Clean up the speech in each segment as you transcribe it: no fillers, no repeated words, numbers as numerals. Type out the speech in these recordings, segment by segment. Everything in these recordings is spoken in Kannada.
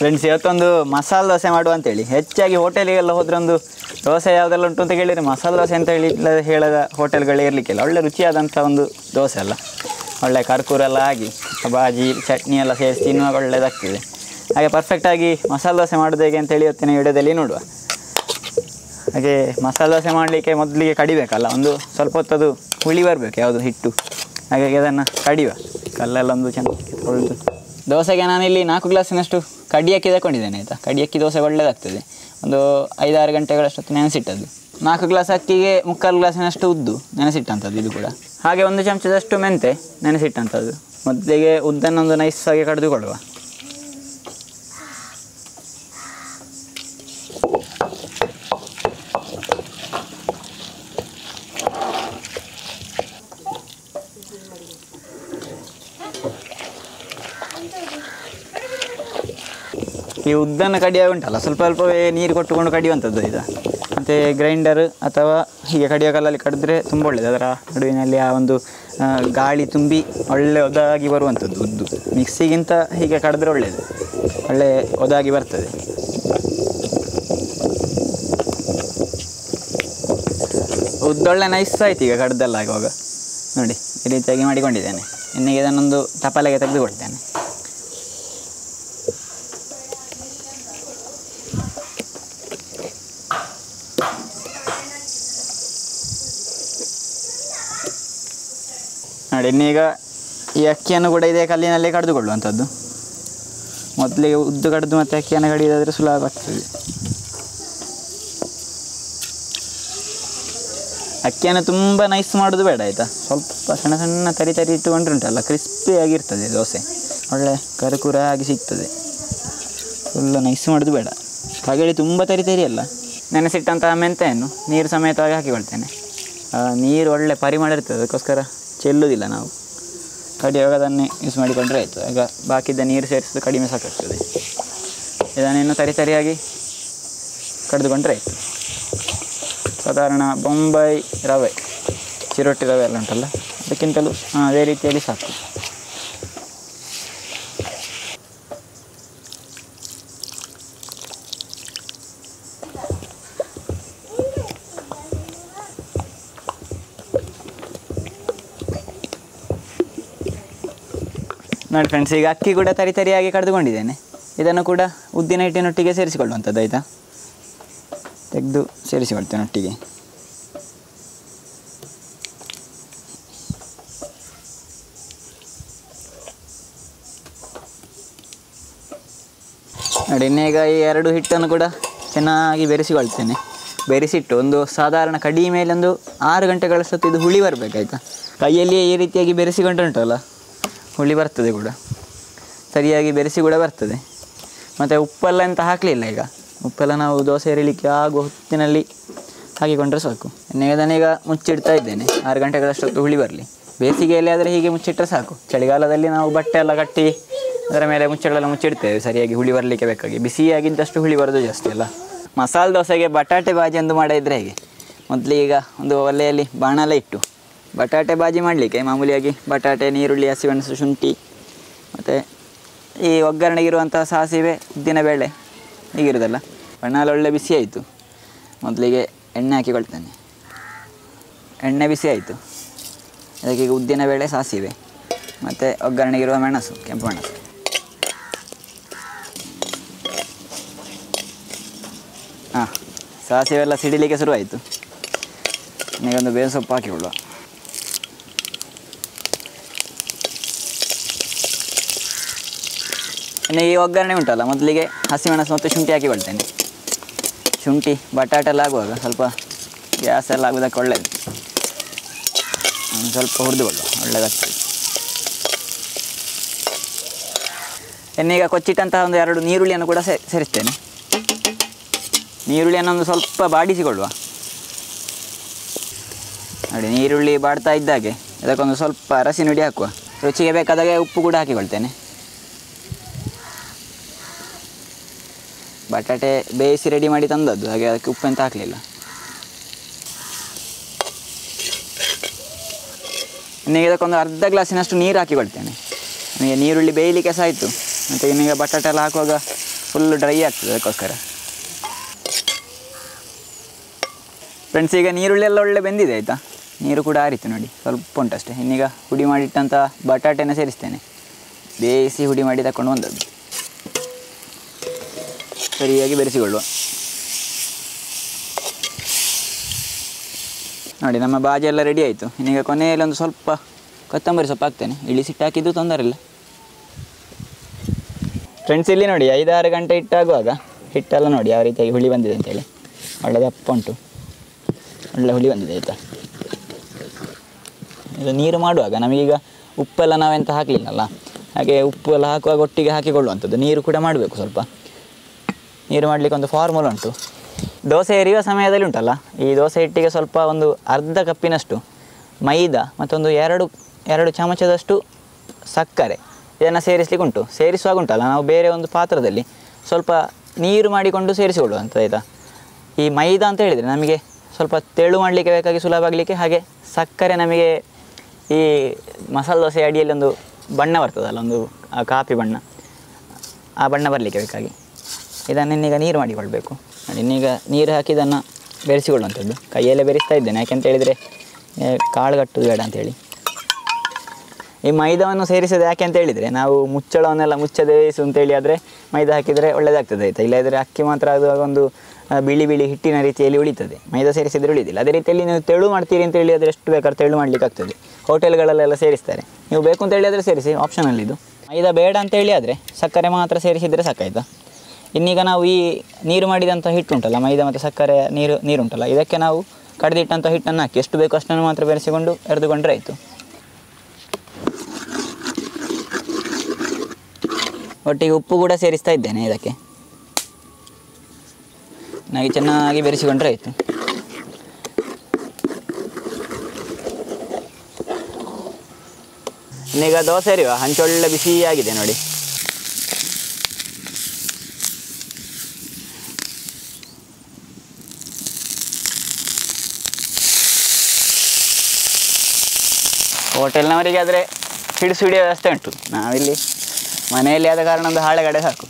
ಫ್ರೆಂಡ್ಸ್, ಇವತ್ತೊಂದು ಮಸಾಲೆ ದೋಸೆ ಮಾಡುವ ಅಂತೇಳಿ. ಹೆಚ್ಚಾಗಿ ಹೋಟೆಲಿಗೆಲ್ಲ ಹೋದ್ರೆ ಒಂದು ದೋಸೆ ಯಾವುದೆಲ್ಲ ಉಂಟು ಅಂತ ಕೇಳಿದರೆ ಮಸಾಲೆ ದೋಸೆ ಅಂತ ಹೇಳದ ಹೋಟೆಲ್ಗಳೇ ಇರಲಿಕ್ಕಿಲ್ಲ. ಒಳ್ಳೆ ರುಚಿಯಾದಂಥ ಒಂದು ದೋಸೆ ಅಲ್ಲ, ಒಳ್ಳೆ ಕರ್ಕೂರೆಲ್ಲ ಆಗಿ ಬಾಜಿ ಚಟ್ನಿ ಎಲ್ಲ ಸೇರಿಸಿ ತಿನ್ನುವಾಗ ಒಳ್ಳೆಯದಾಗ್ತದೆ. ಹಾಗೆ ಪರ್ಫೆಕ್ಟಾಗಿ ಮಸಾಲೆ ದೋಸೆ ಮಾಡೋದು ಹೇಗೆ ಅಂತೇಳಿ ಇವತ್ತಿನ ವಿಡಿಯೋದಲ್ಲಿ ನೋಡುವ. ಹಾಗೆ ಮಸಾಲೆ ದೋಸೆ ಮಾಡಲಿಕ್ಕೆ ಮೊದಲಿಗೆ ಕಡಿಬೇಕಲ್ಲ, ಒಂದು ಸ್ವಲ್ಪ ಹೊತ್ತದು ಹುಳಿ ಬರಬೇಕು ಯಾವುದು ಹಿಟ್ಟು. ಹಾಗಾಗಿ ಅದನ್ನು ಕಡಿಯುವ, ಕಲ್ಲೆಲ್ಲ ಒಂದು ಚೆನ್ನಾಗಿ ತೊಳೆದು. ದೋಸೆಗೆ ನಾನಿಲ್ಲಿ 4 ಗ್ಲಾಸಿನಷ್ಟು ಕಡಿ ಅಕ್ಕಿ ತಗೊಂಡಿದ್ದೇನೆ ಆಯಿತಾ. ಕಡಿ ಅಕ್ಕಿ ದೋಸೆ ಒಳ್ಳೆಯದಾಗ್ತದೆ. ಒಂದು 5-6 ಗಂಟೆಗಳಷ್ಟು ನೆನೆಸಿಟ್ಟದ್ದು. 4 ಗ್ಲಾಸ್ ಅಕ್ಕಿಗೆ 3/4 ಗ್ಲಾಸಿನಷ್ಟು ಉದ್ದು ನೆನೆಸಿಟ್ಟಂಥದ್ದು ಇದು ಕೂಡ. ಹಾಗೆ 1 ಚಮಚದಷ್ಟು ಮೆಂತೆ ನೆನೆಸಿಟ್ಟಂಥದ್ದು. ಮೊದಲಿಗೆ ಉದ್ದನ್ನೊಂದು ನೈಸಾಗಿ ಕಡಿದುಕೊಳ್ಳುವ. ಈ ಉದ್ದನ್ನು ಕಡಿಯುವಾಗ ಉಂಟಲ್ಲ, ಸ್ವಲ್ಪ ಸ್ವಲ್ಪವೇ ನೀರು ಕೊಟ್ಟುಕೊಂಡು ಕಡಿಯುವಂಥದ್ದು ಇದು. ಮತ್ತು ಗ್ರೈಂಡರ್ ಅಥವಾ ಹೀಗೆ ಕಡಿಯೋ ಕಲ್ಲಲ್ಲಿ ಕಡಿದ್ರೆ ತುಂಬ ಒಳ್ಳೆಯದು. ಅದರ ನಡುವಿನಲ್ಲಿ ಆ ಒಂದು ಗಾಳಿ ತುಂಬಿ ಒಳ್ಳೆ ಒದಾಗಿ ಬರುವಂಥದ್ದು ಉದ್ದು. ಮಿಕ್ಸಿಗಿಂತ ಹೀಗೆ ಕಡಿದ್ರೆ ಒಳ್ಳೆಯದು, ಒಳ್ಳೆ ಒದಾಗಿ ಬರ್ತದೆ. ಉದ್ದೊಳ್ಳೆ ನೈಸ್ ಆಯ್ತು ಈಗ ಕಡ್ದೆಲ್ಲ ಆಗುವಾಗ. ನೋಡಿ ಈ ರೀತಿಯಾಗಿ ಮಾಡಿಕೊಂಡಿದ್ದೇನೆ. ಇನ್ನೀಗ ಇದನ್ನೊಂದು ತಪಾಲೆಗೆ ತೆಗೆದುಕೊಳ್ತೇನೆ. ನೋಡಿ ಇನ್ನೀಗ ಈ ಅಕ್ಕಿಯನ್ನು ಕೂಡ ಇದೇ ಕಲ್ಲಿನಲ್ಲೇ ಕಡಿದುಕೊಳ್ಳುವಂಥದ್ದು. ಮೊದಲಿಗೆ ಉದ್ದು ಕಡಿದು ಮತ್ತು ಅಕ್ಕಿಯನ್ನು ಕಡಿಯೋದಾದರೆ ಸುಲಭ ಆಗ್ತದೆ. ಅಕ್ಕಿಯನ್ನು ತುಂಬ ನೈಸ್ ಮಾಡೋದು ಬೇಡ ಆಯಿತಾ. ಸ್ವಲ್ಪ ಸಣ್ಣ ಸಣ್ಣ ತರಿ ಇಟ್ಟುಕೊಂಡ್ರೆ ಉಂಟಲ್ಲ, ಕ್ರಿಸ್ಪಿಯಾಗಿರ್ತದೆ ದೋಸೆ, ಒಳ್ಳೆ ಕರಕುರ ಆಗಿ ಸಿಗ್ತದೆ. ಫುಲ್ಲ ನೈಸ್ ಮಾಡೋದು ಬೇಡ. ಹಾಗೆ ತುಂಬ ತರಿ ಅಲ್ಲ. ನೆನೆಸಿಟ್ಟಂತಹ ಮೆಂತೆಯನ್ನು ನೀರು ಸಮೇತವಾಗಿ ಹಾಕಿಕೊಳ್ತೇನೆ. ನೀರು ಒಳ್ಳೆ ಪರಿಮಳ ಇರ್ತದೆ, ಅದಕ್ಕೋಸ್ಕರ ಚೆಲ್ಲುವುದಿಲ್ಲ ನಾವು. ಕಡಿಯುವಾಗ ಅದನ್ನೇ ಯೂಸ್ ಮಾಡಿಕೊಂಡ್ರೆ ಆಯಿತು. ಆಗ ಬಾಕಿದ್ದ ನೀರು ಸೇರಿಸೋದು ಕಡಿಮೆ ಸಾಕಾಗ್ತದೆ. ಇದನ್ನೇನು ತರಿಯಾಗಿ ಕಡಿದುಕೊಂಡ್ರೆ ಆಯಿತು. ಸಾಧಾರಣ ಬೊಂಬೈ ರವೆ, ಚಿರೋಟಿ ರವೆ ಎಲ್ಲ ಉಂಟಲ್ಲ, ಅದಕ್ಕಿಂತಲೂ ಅದೇ ರೀತಿಯಲ್ಲಿ ಸಾಕು. ನೋಡಿ ಫ್ರೆಂಡ್ಸ್, ಈಗ ಅಕ್ಕಿ ಕೂಡ ತರಿಯಾಗಿ ಕಡಿದುಕೊಂಡಿದ್ದೇನೆ. ಇದನ್ನು ಕೂಡ ಉದ್ದಿನ ಹಿಟ್ಟಿನೊಟ್ಟಿಗೆ ಸೇರಿಸಿಕೊಳ್ಳುವಂಥದ್ದು ಆಯಿತಾ. ತೆಗೆದು ಸೇರಿಸಿಕೊಳ್ತೇನೆ ಒಟ್ಟಿಗೆ. ನೋಡಿ ಇನ್ನೀಗ ಈ 2 ಹಿಟ್ಟನ್ನು ಕೂಡ ಚೆನ್ನಾಗಿ ಬೆರೆಸಿಕೊಳ್ತೇನೆ. ಬೆರೆಸಿಟ್ಟು ಒಂದು ಸಾಧಾರಣ ಕಡಿ ಮೇಲೆ ಒಂದು 6 ಗಂಟೆಗಳಷ್ಟೊತ್ತು ಇದು ಹುಳಿ ಬರಬೇಕಾಯ್ತಾ. ಕೈಯಲ್ಲಿ ಈ ರೀತಿಯಾಗಿ ಬೆರೆಸಿಕೊಂಡು ಉಂಟಲ್ಲ, ಹುಳಿ ಬರ್ತದೆ ಕೂಡ, ಸರಿಯಾಗಿ ಬೆರೆಸಿ ಕೂಡ ಬರ್ತದೆ. ಮತ್ತು ಉಪ್ಪೆಲ್ಲ ಎಂತ ಹಾಕಲಿಲ್ಲ. ಈಗ ಉಪ್ಪೆಲ್ಲ ನಾವು ದೋಸೆ ಎರಿಲಿಕ್ಕೆ ಆಗುವ ಹೊತ್ತಿನಲ್ಲಿ ಹಾಕಿಕೊಂಡ್ರೆ ಸಾಕು. ಇದನ್ನೀಗ ಮುಚ್ಚಿಡ್ತಾ ಇದ್ದೇನೆ 6 ಗಂಟೆಗಳಷ್ಟೊತ್ತು ಹುಳಿ ಬರಲಿ. ಬೇಸಿಗೆಯಲ್ಲಿ ಆದರೆ ಹೀಗೆ ಮುಚ್ಚಿಟ್ಟರೆ ಸಾಕು. ಚಳಿಗಾಲದಲ್ಲಿ ನಾವು ಬಟ್ಟೆ ಎಲ್ಲ ಕಟ್ಟಿ ಅದರ ಮೇಲೆ ಮುಚ್ಚಳೆಲ್ಲ ಮುಚ್ಚಿಡ್ತೇವೆ ಸರಿಯಾಗಿ ಹುಳಿ ಬರಲಿಕ್ಕೆ ಬೇಕಾಗಿ. ಬಿಸಿಯಾಗಿದ್ದಷ್ಟು ಹುಳಿ ಬರೋದು ಜಾಸ್ತಿ ಅಲ್ಲ. ಮಸಾಲೆ ದೋಸೆಗೆ ಬಟಾಟೆ ಬಾಜಿ ಎಂದು ಮಾಡಿದರೆ ಹೇಗೆ. ಮೊದಲಿಗೆ ಒಂದು ಒಲೆಯಲ್ಲಿ ಬಾಣಲೆ ಇಟ್ಟು ಬಟಾಟೆ ಬಾಜಿ ಮಾಡಲಿಕ್ಕೆ ಮಾಮೂಲಿಯಾಗಿ ಬಟಾಟೆ, ನೀರುಳ್ಳಿ, ಹಸಿಮೆಣಸು, ಶುಂಠಿ ಮತ್ತು ಈ ಒಗ್ಗರಣೆಗಿರುವಂಥ ಸಾಸಿವೆ, ಉದ್ದಿನಬೇಳೆ ಹೀಗಿರೋದಲ್ಲ. ಬಾಣಲೆ ಒಳ್ಳೆ ಬಿಸಿ ಆಯಿತು. ಮೊದಲಿಗೆ ಎಣ್ಣೆ ಹಾಕಿಕೊಳ್ತೇನೆ. ಎಣ್ಣೆ ಬಿಸಿ ಆಯಿತು. ಅದಕ್ಕೆ ಈಗ ಉದ್ದಿನಬೇಳೆ, ಸಾಸಿವೆ ಮತ್ತು ಒಗ್ಗರಣೆಗಿರುವ ಮೆಣಸು, ಕೆಂಪು ಮೆಣಸು. ಸಾಸಿವೆ ಎಲ್ಲ ಸಿಡಿಲಿಕ್ಕೆ ಶುರುವಾಯಿತು. ಈಗೊಂದು ಬೇವು ಸೊಪ್ಪು ಹಾಕಿಕೊಳ್ಳುವ. ಇನ್ನು ಈ ಒಗ್ಗರಣೆ ಉಂಟಲ್ಲ, ಮೊದಲಿಗೆ ಹಸಿಮೆಣಸು ಮತ್ತು ಶುಂಠಿ ಹಾಕಿಕೊಳ್ತೇನೆ. ಶುಂಠಿ ಬಟಾಟೆ ಎಲ್ಲ ಆಗುವಾಗ ಸ್ವಲ್ಪ ಗ್ಯಾಸ್ ಎಲ್ಲ ಆಗೋದಕ್ಕೆ ಒಳ್ಳೆಯದು. ಸ್ವಲ್ಪ ಹುರಿದುಕೊಳ್ಳುವ, ಒಳ್ಳೆಯದಾಗ್ತದೆ. ಇನ್ನೀಗ ಕೊಚ್ಚಿಟ್ಟಂತಹ ಒಂದು 2 ನೀರುಳ್ಳಿಯನ್ನು ಕೂಡ ಸೇರಿಸ್ತೇನೆ. ನೀರುಳ್ಳಿಯನ್ನು ಒಂದು ಸ್ವಲ್ಪ ಬಾಡಿಸಿಕೊಳ್ಳುವ. ನೋಡಿ ನೀರುಳ್ಳಿ ಬಾಡ್ತಾ ಇದ್ದಾಗೆ ಅದಕ್ಕೊಂದು ಸ್ವಲ್ಪ ಅರಸಿನ ಹುಡಿ ಹಾಕುವ. ರುಚಿಗೆ ಬೇಕಾದಾಗೆ ಉಪ್ಪು ಕೂಡ ಹಾಕಿಕೊಳ್ತೇನೆ. ಬಟಾಟೆ ಬೇಯಿಸಿ ರೆಡಿ ಮಾಡಿ ತಂದದ್ದು, ಹಾಗೆ ಅದಕ್ಕೆ ಉಪ್ಪು ಅಂತ ಹಾಕಲಿಲ್ಲ. ಇನ್ನೀಗ ಇದಕ್ಕೊಂದು ಅರ್ಧ ಗ್ಲಾಸಿನಷ್ಟು ನೀರು ಹಾಕಿಕೊಳ್ತೇನೆ. ನನಗೆ ನೀರುಳ್ಳಿ ಬೇಯಲಿಕ್ಕೆ ಸಹ ಆಯಿತು. ಮತ್ತು ಇನ್ನೀಗ ಬಟಾಟೆ ಎಲ್ಲ ಹಾಕುವಾಗ ಫುಲ್ಲು ಡ್ರೈ ಆಗ್ತದೆ ಅದಕ್ಕೋಸ್ಕರ. ಫ್ರೆಂಡ್ಸ್, ಈಗ ನೀರುಳ್ಳಿ ಎಲ್ಲ ಒಳ್ಳೆ ಬೆಂದಿದೆ ಆಯಿತಾ. ನೀರು ಕೂಡ ಆರಿತು ನೋಡಿ, ಸ್ವಲ್ಪ ಉಂಟಷ್ಟೇ. ಇನ್ನೀಗ ಹುಡಿ ಮಾಡಿಟ್ಟಂಥ ಬಟಾಟೆನ ಸೇರಿಸ್ತೇನೆ. ಬೇಯಿಸಿ ಹುಡಿ ಮಾಡಿ ತಗೊಂಡು ಬಂದದ್ದು. ಸರಿಯಾಗಿ ಬೆರೆಸಿಕೊಳ್ಳುವ. ನೋಡಿ, ನಮ್ಮ ಬಾಜಿ ಎಲ್ಲ ರೆಡಿ ಆಯಿತು. ಇನ್ನೀಗ ಕೊನೆಯಲ್ಲಿ ಒಂದು ಸ್ವಲ್ಪ ಕೊತ್ತಂಬರಿ ಸೊಪ್ಪು ಹಾಕ್ತೇನೆ. ಇಳಿಸಿಟ್ಟು ಹಾಕಿದ್ದು ತೊಂದರೆ ಇಲ್ಲ. ಫ್ರೆಂಡ್ಸ್, ಇಲ್ಲಿ ನೋಡಿ 5-6 ಗಂಟೆ ಹಿಟ್ಟಾಗುವಾಗ ಹಿಟ್ಟೆಲ್ಲ ನೋಡಿ ಯಾವ ರೀತಿಯಾಗಿ ಹುಳಿ ಬಂದಿದೆ ಅಂತೇಳಿ. ಒಳ್ಳೆ ದಪ್ಪ ಉಂಟು, ಒಳ್ಳೆ ಹುಳಿ ಬಂದಿದೆ ಆಯಿತಾ. ಇದು ನೀರು ಮಾಡುವಾಗ ನಮಗೀಗ ಉಪ್ಪೆಲ್ಲ ನಾವೆಂತ ಹಾಕಲಿಲ್ಲಲ್ಲ, ಹಾಗೆ ಉಪ್ಪು ಎಲ್ಲ ಹಾಕುವಾಗ ಒಟ್ಟಿಗೆ ಹಾಕಿಕೊಳ್ಳುವಂಥದ್ದು. ನೀರು ಕೂಡ ಮಾಡಬೇಕು ಸ್ವಲ್ಪ. ನೀರು ಮಾಡಲಿಕ್ಕೆ ಒಂದು ಫಾರ್ಮುಲಾ ಉಂಟು. ದೋಸೆ ಎರಿಯುವ ಸಮಯದಲ್ಲಿ ಉಂಟಲ್ಲ, ಈ ದೋಸೆ ಹಿಟ್ಟಿಗೆ ಸ್ವಲ್ಪ ಒಂದು ಅರ್ಧ ಕಪ್ಪಿನಷ್ಟು ಮೈದಾ ಮತ್ತೊಂದು 2 ಚಮಚದಷ್ಟು ಸಕ್ಕರೆ ಇದನ್ನು ಸೇರಿಸಲಿಕ್ಕೆ ಉಂಟು. ಸೇರಿಸುವಾಗ ಉಂಟಲ್ಲ, ನಾವು ಬೇರೆ ಒಂದು ಪಾತ್ರದಲ್ಲಿ ಸ್ವಲ್ಪ ನೀರು ಮಾಡಿಕೊಂಡು ಸೇರಿಸಿಕೊಳ್ಳುವಂಥದ್ದು ಆಯಿತಾ. ಈ ಮೈದಾ ಅಂತ ಹೇಳಿದರೆ ನಮಗೆ ಸ್ವಲ್ಪ ತೆಳು ಮಾಡಲಿಕ್ಕೆ ಬೇಕಾಗಿ ಸುಲಭ ಆಗಲಿಕ್ಕೆ, ಹಾಗೆ ಸಕ್ಕರೆ ನಮಗೆ ಈ ಮಸಾಲೆ ದೋಸೆ ಅಡಿಯಲ್ಲಿ ಒಂದು ಬಣ್ಣ ಬರ್ತದಲ್ಲ, ಒಂದು ಕಾಪಿ ಬಣ್ಣ, ಆ ಬಣ್ಣ ಬರಲಿಕ್ಕೆ ಬೇಕಾಗಿ ಇದನ್ನು ಇನ್ನೀಗ ನೀರು ಮಾಡಿಕೊಳ್ಬೇಕು. ಇನ್ನೀಗ ನೀರು ಹಾಕಿ ಇದನ್ನು ಬೆರೆಸಿಕೊಳ್ಳುವಂಥದ್ದು. ಕೈಯಲ್ಲೇ ಬೆರೆಸ್ತಾ ಇದ್ದೇನೆ, ಯಾಕೆಂತ ಹೇಳಿದರೆ ಕಾಳು ಕಟ್ಟುದು ಬೇಡ ಅಂಥೇಳಿ. ಈ ಮೈದಾವನ್ನು ಸೇರಿಸೋದು ಯಾಕೆ ಅಂತ ಹೇಳಿದರೆ, ನಾವು ಮುಚ್ಚಳವನ್ನೆಲ್ಲ ಮುಚ್ಚದೆ ಬೇಯಿಸು ಅಂತೇಳಿ ಆದರೆ ಮೈದಾ ಹಾಕಿದರೆ ಒಳ್ಳೆಯದಾಗ್ತದೆ ಆಯಿತಾ. ಇಲ್ಲದಿದ್ದರೆ ಅಕ್ಕಿ ಮಾತ್ರ ಅದು ಒಂದು ಬಿಳಿ ಬಿಳಿ ಹಿಟ್ಟಿನ ರೀತಿಯಲ್ಲಿ ಉಳಿತದೆ, ಮೈದಾ ಸೇರಿಸಿದರೆ ಉಳಿದಿಲ್ಲ. ಅದೇ ರೀತಿಯಲ್ಲಿ ನೀವು ತೆಳು ಮಾಡ್ತೀರಿ ಅಂತೇಳಿ ಆದರೆ ಎಷ್ಟು ಬೇಕಾದ್ರೆ ತೆಳು ಮಾಡಲಿಕ್ಕೆ ಆಗ್ತದೆ. ಹೋಟೆಲ್ಗಳಲ್ಲೆಲ್ಲ ಸೇರಿಸ್ತಾರೆ. ನೀವು ಬೇಕು ಅಂತೇಳಿ ಆದರೆ ಸೇರಿಸಿ, ಆಪ್ಷನಲ್ಲಿ ಇದು. ಮೈದಾ ಬೇಡ ಅಂತೇಳಿ ಆದರೆ ಸಕ್ಕರೆ ಮಾತ್ರ ಸೇರಿಸಿದರೆ ಸಾಕಾಯ್ತಾ. ಇನ್ನೀಗ ನಾವು ಈ ನೀರು ಮಾಡಿದಂಥ ಹಿಟ್ಟು ಉಂಟಲ್ಲ, ಮೈದಾ ಮತ್ತು ಸಕ್ಕರೆ ನೀರುಂಟಲ್ಲ, ಇದಕ್ಕೆ ನಾವು ಕಡೆದಿಟ್ಟಂಥ ಹಿಟ್ಟನ್ನು ಹಾಕಿ ಎಷ್ಟು ಬೇಕು ಅಷ್ಟನ್ನು ಮಾತ್ರ ಬೆರೆಸಿಕೊಂಡು ಎರೆದುಕೊಂಡ್ರೆ ಆಯಿತು. ಒಟ್ಟಿಗೆ ಉಪ್ಪು ಕೂಡ ಸೇರಿಸ್ತಾ ಇದ್ದೇನೆ ಇದಕ್ಕೆ. ಚೆನ್ನಾಗಿ ಬೆರೆಸಿಕೊಂಡ್ರೆ ಆಯಿತು. ಇನ್ನೀಗ ದೋಸೆ ಎರಿಯುವ ಹಂಚೊಳ್ಳೆ ಬಿಸಿಯಾಗಿದೆ ನೋಡಿ. ಹೋಟೆಲ್ನವರಿಗೆ ಆದರೆ ಹಿಡಿಸು ಹಿಡಿಯೋ ವ್ಯವಸ್ಥೆ ಉಂಟು. ನಾವಿಲ್ಲಿ ಮನೆಯಲ್ಲಿ ಆದ ಕಾರಣ ಒಂದು ಹಾಳೆಗಡೆ ಸಾಕು.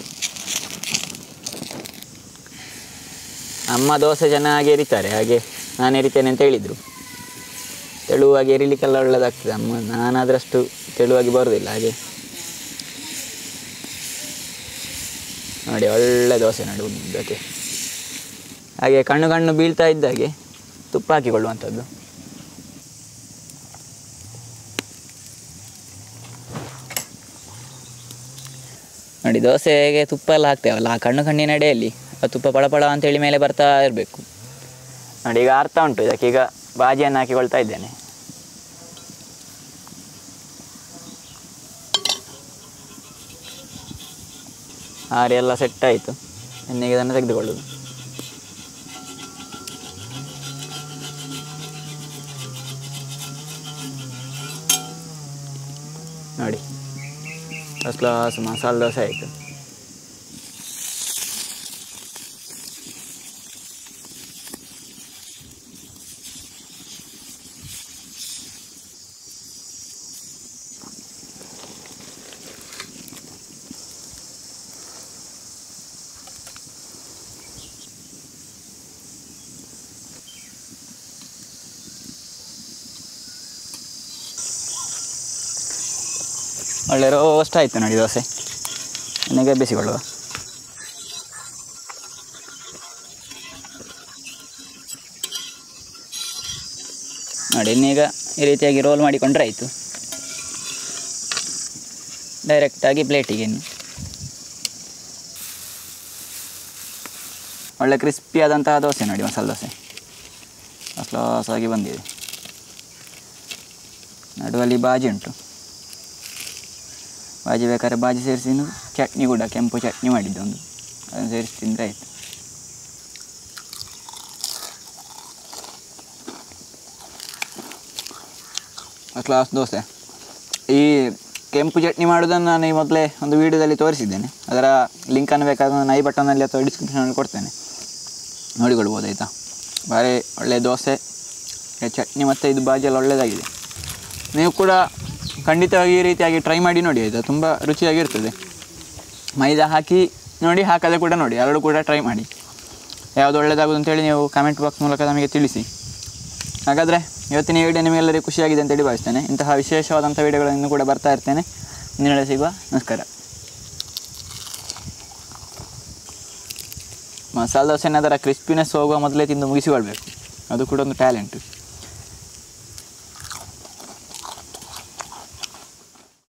ಅಮ್ಮ ದೋಸೆ ಚೆನ್ನಾಗಿ ಎರಿತಾರೆ, ಹಾಗೆ ನಾನು ಎರಿತೇನೆ ಅಂತ ಹೇಳಿದರು. ತೆಳುವಾಗಿ ಎರಿಲಿಕ್ಕೆಲ್ಲ ಒಳ್ಳೆಯದಾಗ್ತದೆ. ಅಮ್ಮ ನಾನಾದರಷ್ಟು ತೆಳುವಾಗಿ ಬರೋದಿಲ್ಲ. ಹಾಗೆ ನೋಡಿ, ಒಳ್ಳೆ ದೋಸೆ ನೋಡಿ ಉದ್ದಕ್ಕೆ. ಹಾಗೆ ಕಣ್ಣು ಬೀಳ್ತಾ ಇದ್ದಾಗೆ ತುಪ್ಪ ಹಾಕಿಕೊಳ್ಳುವಂಥದ್ದು. ನೋಡಿ, ದೋಸೆಗೆ ತುಪ್ಪ ಎಲ್ಲ ಹಾಕ್ತೇವಲ್ಲ, ಆ ಕಣ್ಣಿನ ಎಡೆಯಲ್ಲಿ ಆ ತುಪ್ಪ ಪಳಪಳ ಅಂತೇಳಿ ಮೇಲೆ ಬರ್ತಾ ಇರಬೇಕು. ನೋಡಿ, ಈಗ ಅರ್ಥ ಉಂಟು. ಇದಕ್ಕೀಗ ಬಾಜಿಯನ್ನು ಹಾಕಿಕೊಳ್ತಾ ಇದ್ದೇನೆ. ಆರಿ ಎಲ್ಲ ಸೆಟ್ ಆಯಿತು. ಇನ್ನೀಗ ಇದನ್ನು ತೆಗೆದುಕೊಳ್ಳೋದು. ನೋಡಿ, ಫಸ್ಟ್ ಕ್ಲಾಸ್ ಮಸಾಲೆ ದೋಸೆ ಆಯಿತು. ಒಳ್ಳೆ ರೋಸ್ಟ್ ಆಯಿತು ನೋಡಿ ದೋಸೆ. ಇನ್ನೀಗ ಬೇಯಿಸಿಕೊಳ್ಳುವ. ನೋಡಿ, ಇನ್ನೀಗ ಈ ರೀತಿಯಾಗಿ ರೋಲ್ ಮಾಡಿಕೊಂಡ್ರೆ ಆಯಿತು. ಡೈರೆಕ್ಟಾಗಿ ಪ್ಲೇಟಿಗೆ ಇನ್ನು ಒಳ್ಳೆ ಕ್ರಿಸ್ಪಿ ಆದಂತಹ ದೋಸೆ ನೋಡಿ, ಮಸಾಲೆ ದೋಸೆ ಕ್ಲಾಸ್ ಆಗಿ ಬಂದಿದೆ. ನಡುವಲ್ಲಿ ಬಾಜಿ ಉಂಟು. ಬಾಜಿ ಬೇಕಾದ್ರೆ ಬಾಜಿ ಸೇರಿಸಿ, ಚಟ್ನಿ ಕೂಡ ಕೆಂಪು ಚಟ್ನಿ ಮಾಡಿದ್ದು ಒಂದು, ಅದನ್ನು ಸೇರಿಸಿ ತಿಂದರೆ ಆಯಿತು. ಕ್ಲಾಸ್ ದೋಸೆ. ಈ ಕೆಂಪು ಚಟ್ನಿ ಮಾಡೋದನ್ನು ನಾನು ಈ ಮೊದಲೇ ಒಂದು ವೀಡಿಯೋದಲ್ಲಿ ತೋರಿಸಿದ್ದೇನೆ. ಅದರ ಲಿಂಕನ್ನು ಬೇಕಾದ್ರೆ ನಾನು ಐ ಬಟನ್ನಲ್ಲಿ ಅಥವಾ ಡಿಸ್ಕ್ರಿಪ್ಷನಲ್ಲಿ ಕೊಡ್ತೇನೆ, ನೋಡಿಕೊಳ್ಬೋದು ಆಯಿತಾ. ಭಾರಿ ಒಳ್ಳೆಯ ದೋಸೆ, ಚಟ್ನಿ ಮತ್ತು ಇದು ಬಾಜಿ ಎಲ್ಲ ಒಳ್ಳೆಯದಾಗಿದೆ. ನೀವು ಕೂಡ ಖಂಡಿತವಾಗಿ ಈ ರೀತಿಯಾಗಿ ಟ್ರೈ ಮಾಡಿ ನೋಡಿ ಆಯಿತಾ. ತುಂಬ ರುಚಿಯಾಗಿರ್ತದೆ. ಮೈದಾ ಹಾಕಿ ನೋಡಿ, ಹಾಕದೆ ಕೂಡ ನೋಡಿ, ಎರಡು ಕೂಡ ಟ್ರೈ ಮಾಡಿ. ಯಾವುದು ಒಳ್ಳೆಯದಾಗೋದು ಅಂತೇಳಿ ನೀವು ಕಮೆಂಟ್ ಬಾಕ್ಸ್ ಮೂಲಕ ನಮಗೆ ತಿಳಿಸಿ. ಹಾಗಾದರೆ ಇವತ್ತಿನ ವಿಡಿಯೋ ನಿಮಗೆಲ್ಲರಿಗೂ ಖುಷಿಯಾಗಿದೆ ಅಂತೇಳಿ ಭಾವಿಸ್ತೇನೆ. ಇಂತಹ ವಿಶೇಷವಾದಂಥ ವಿಡಿಯೋಗಳನ್ನು ಕೂಡ ಬರ್ತಾ ಇರ್ತೇನೆ. ಮುಂದಿನ ಸಿಗುವ. ನಮಸ್ಕಾರ. ಮಸಾಲೆ ದೋಸೆನ ಅದರ ಕ್ರಿಸ್ಪಿನೆಸ್ ಹೋಗುವ ಮೊದಲೇ ತಿಂದು ಮುಗಿಸಿಕೊಳ್ಬೇಕು. ಅದು ಕೂಡ ಒಂದು ಟ್ಯಾಲೆಂಟು.